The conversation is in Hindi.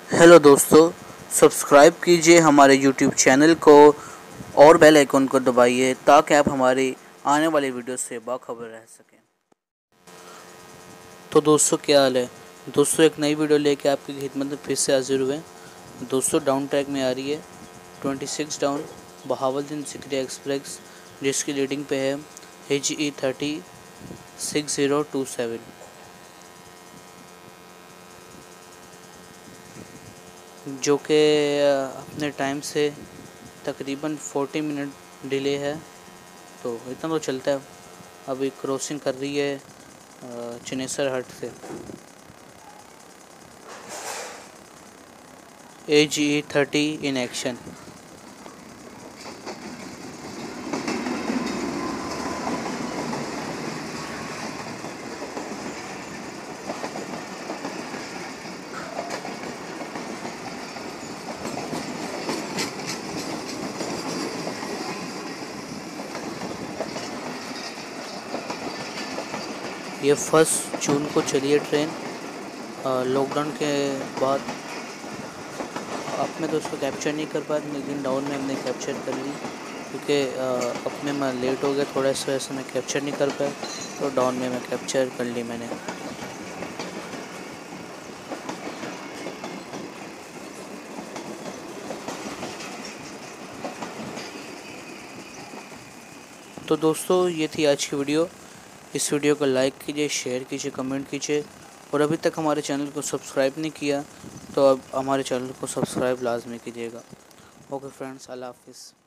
हेलो दोस्तों, सब्सक्राइब कीजिए हमारे यूट्यूब चैनल को और बेल आइकन को दबाइए ताकि आप हमारी आने वाली वीडियो से बाखबर रह सकें। तो दोस्तों क्या हाल है दोस्तों, एक नई वीडियो लेके आपकी खिदमत में फिर से हाजिर हुए। दोस्तों डाउन ट्रैक में आ रही है 26 डाउन बहावलदीन सिकरी एक्सप्रेस, जिसकी लीडिंग पे है HE306027, जो कि अपने टाइम से तकरीबन 40 मिनट डिले है। तो इतना तो चलता है। अभी क्रॉसिंग कर रही है चिनेसर हट से। HE30 in action. ये 1 जून को चली है ट्रेन। लॉकडाउन के बाद अपने तो उसको कैप्चर नहीं कर पाया, लेकिन डाउन में हमने कैप्चर कर ली, क्योंकि अपने में लेट हो गया थोड़ा, इस वजह से मैं कैप्चर नहीं कर पाया। तो डाउन में मैं कैप्चर कर ली मैंने। तो दोस्तों ये थी आज की वीडियो। इस वीडियो को लाइक कीजिए, शेयर कीजिए, कमेंट कीजिए, और अभी तक हमारे चैनल को सब्सक्राइब नहीं किया तो अब हमारे चैनल को सब्सक्राइब लाजमी कीजिएगा। ओके फ्रेंड्स, अल्लाह हाफिज़।